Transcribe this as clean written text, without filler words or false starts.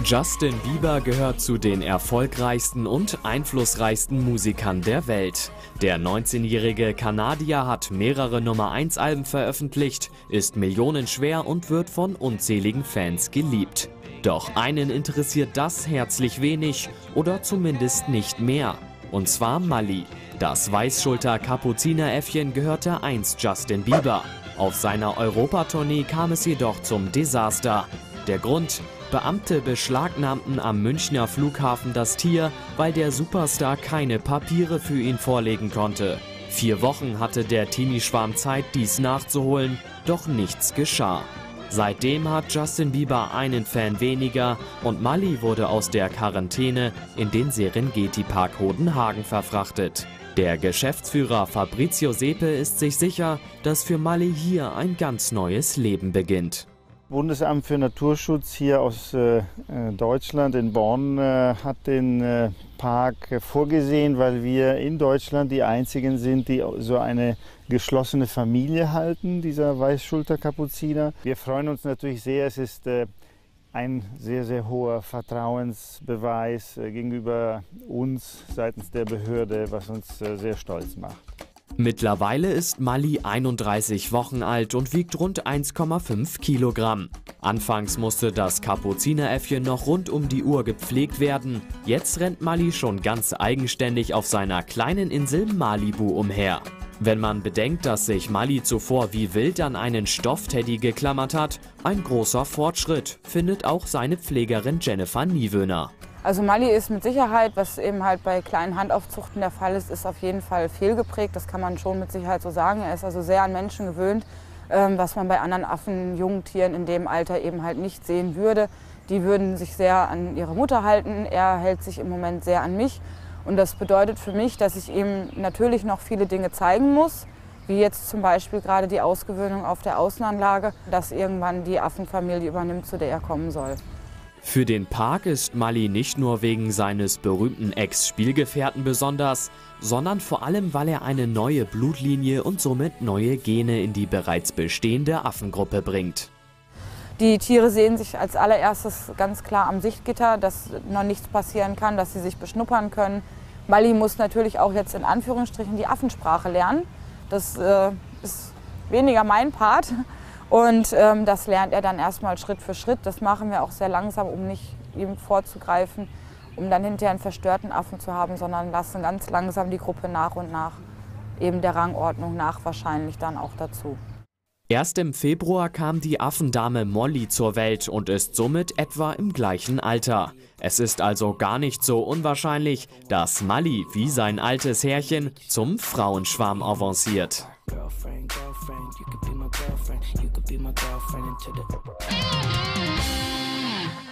Justin Bieber gehört zu den erfolgreichsten und einflussreichsten Musikern der Welt. Der 19-jährige Kanadier hat mehrere Nummer-1-Alben veröffentlicht, ist millionenschwer und wird von unzähligen Fans geliebt. Doch einen interessiert das herzlich wenig oder zumindest nicht mehr. Und zwar Mali. Das Weißschulter-Kapuzineräffchen gehörte einst Justin Bieber. Auf seiner Europatournee kam es jedoch zum Desaster. Der Grund: Beamte beschlagnahmten am Münchner Flughafen das Tier, weil der Superstar keine Papiere für ihn vorlegen konnte. 4 Wochen hatte der Teenie-Schwarm Zeit, dies nachzuholen, doch nichts geschah. Seitdem hat Justin Bieber einen Fan weniger und Mali wurde aus der Quarantäne in den Serengeti-Park Hodenhagen verfrachtet. Der Geschäftsführer Fabrizio Sepe ist sich sicher, dass für Mali hier ein ganz neues Leben beginnt. Bundesamt für Naturschutz hier aus Deutschland in Bonn hat den Park vorgesehen, weil wir in Deutschland die einzigen sind, die so eine geschlossene Familie halten, dieser Weißschulterkapuziner. Wir freuen uns natürlich sehr, es ist ein sehr, sehr hoher Vertrauensbeweis gegenüber uns seitens der Behörde, was uns sehr stolz macht. Mittlerweile ist Mali 31 Wochen alt und wiegt rund 1,5 Kilogramm. Anfangs musste das Kapuzineräffchen noch rund um die Uhr gepflegt werden. Jetzt rennt Mali schon ganz eigenständig auf seiner kleinen Insel Malibu umher. Wenn man bedenkt, dass sich Mali zuvor wie wild an einen Stoffteddy geklammert hat, ein großer Fortschritt, findet auch seine Pflegerin Jennifer Niewöhner. Also Mali ist mit Sicherheit, was eben halt bei kleinen Handaufzuchten der Fall ist auf jeden Fall fehlgeprägt. Das kann man schon mit Sicherheit so sagen. Er ist also sehr an Menschen gewöhnt, was man bei anderen Affen, jungen Tieren in dem Alter eben halt nicht sehen würde. Die würden sich sehr an ihre Mutter halten. Er hält sich im Moment sehr an mich. Und das bedeutet für mich, dass ich ihm natürlich noch viele Dinge zeigen muss, wie jetzt zum Beispiel gerade die Ausgewöhnung auf der Außenanlage, dass irgendwann die Affenfamilie übernimmt, zu der er kommen soll. Für den Park ist Mali nicht nur wegen seines berühmten Ex-Spielgefährten besonders, sondern vor allem, weil er eine neue Blutlinie und somit neue Gene in die bereits bestehende Affengruppe bringt. Die Tiere sehen sich als allererstes ganz klar am Sichtgitter, dass noch nichts passieren kann, dass sie sich beschnuppern können. Mali muss natürlich auch jetzt in Anführungsstrichen die Affensprache lernen. Das ist weniger mein Part. Und das lernt er dann erstmal Schritt für Schritt. Das machen wir auch sehr langsam, um nicht ihm vorzugreifen, um dann hinterher einen verstörten Affen zu haben, sondern lassen ganz langsam die Gruppe nach und nach, eben der Rangordnung nach wahrscheinlich dann auch dazu. Erst im Februar kam die Affendame Molly zur Welt und ist somit etwa im gleichen Alter. Es ist also gar nicht so unwahrscheinlich, dass Mali wie sein altes Herrchen zum Frauenschwarm avanciert. Girlfriend, you could be my girlfriend, you could be my girlfriend into the